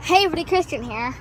Hey everybody, Christian here.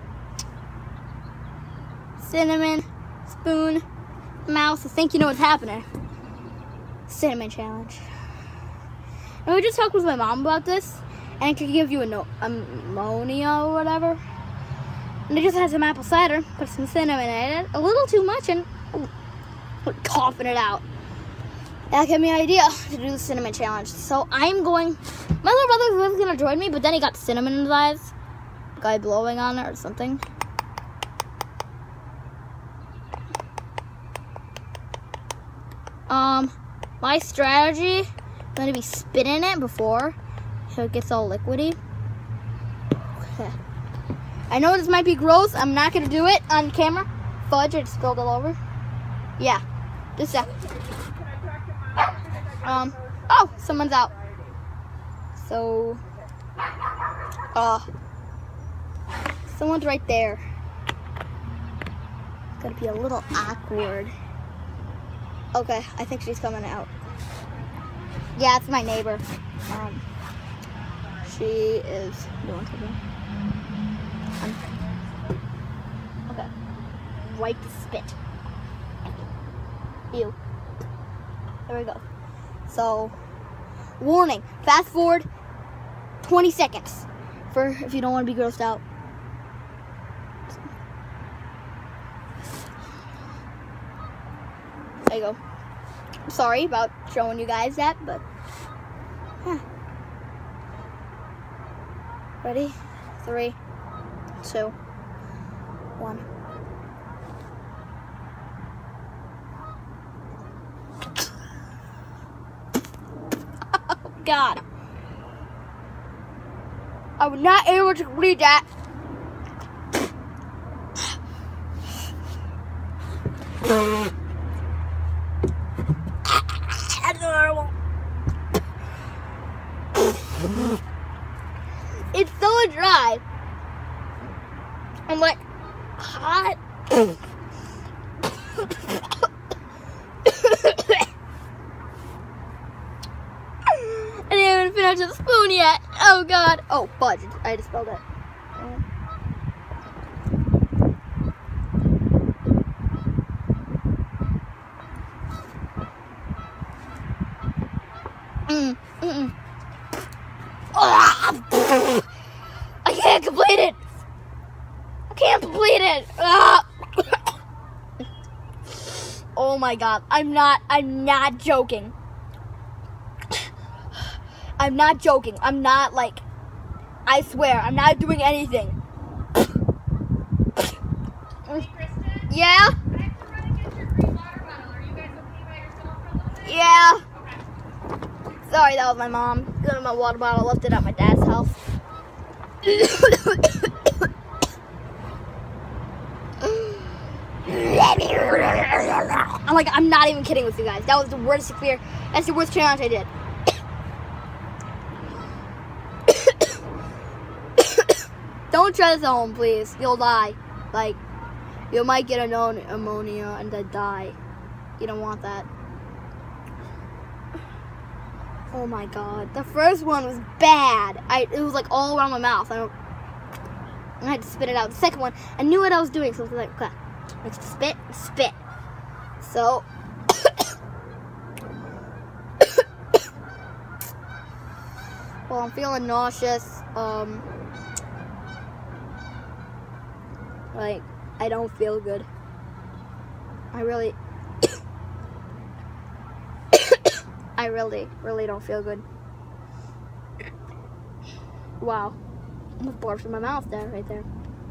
Cinnamon, spoon, mouse. I think you know what's happening. Cinnamon challenge. And we just talked with my mom about this, and it could give you ammonia or whatever. And it just has some apple cider, put some cinnamon in it, a little too much, and coughing it out. That gave me an idea to do the cinnamon challenge. So I'm going. My little brother was gonna join me, but then he got cinnamon in his eyes. Guy blowing on it or something. My strategy, I'm going to be spitting it before so it gets all liquidy. Okay. I know this might be gross. I'm not going to do it on camera. Fudge, I just spilled all over. Yeah, just a sec. Oh, someone's out. So, someone's right there. It's gonna be a little awkward. Okay, I think she's coming out. Yeah, it's my neighbor. She is doing something. Okay. Right to spit. Ew. There we go. So, warning. Fast forward 20 seconds for if you don't want to be grossed out. There you go. Sorry about showing you guys that, but ready? 3, 2, 1. Oh God! I was not able to read that. It's so dry. I'm like hot. I didn't even finish the spoon yet. Oh God. Oh, fudge. I just spilled it. I can't complete it. I can't complete it. Oh my God. I'm not joking. I'm not joking. I'm not like, I swear, I'm not doing anything. Hey, Kristen? Yeah? I have to run and get your green water bottle. Are you guys okay by yourself for a little bit? Yeah. Okay. Sorry, that was my mom. Got my water bottle, left it at my dad's house. I'm not even kidding with you guys. That was the worst fear. That's the worst challenge I did. Don't try this at home, please. You'll die. Like, you might get ammonia and then die. You don't want that. Oh my God. The first one was bad. It was like all around my mouth. I had to spit it out. The second one, I knew what I was doing, so I was like, okay. Let's spit. So, well, I'm feeling nauseous. Like, I don't feel good. I really don't feel good. Wow. I almost barfed in my mouth there, right there.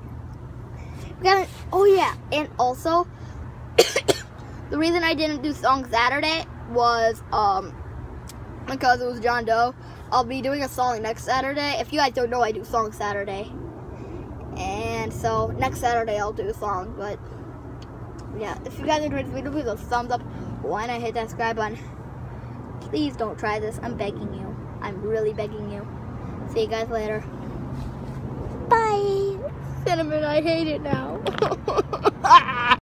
Oh yeah, and also, the reason I didn't do Song Saturday was, because it was John Doe. I'll be doing a song next Saturday. If you guys don't know, I do Song Saturday. And so, next Saturday I'll do a song, but, yeah. If you guys enjoyed this video, please leave a thumbs up. Why not hit that subscribe button? Please don't try this. I'm begging you. I'm really begging you. See you guys later. Bye. Cinnamon, I hate it now.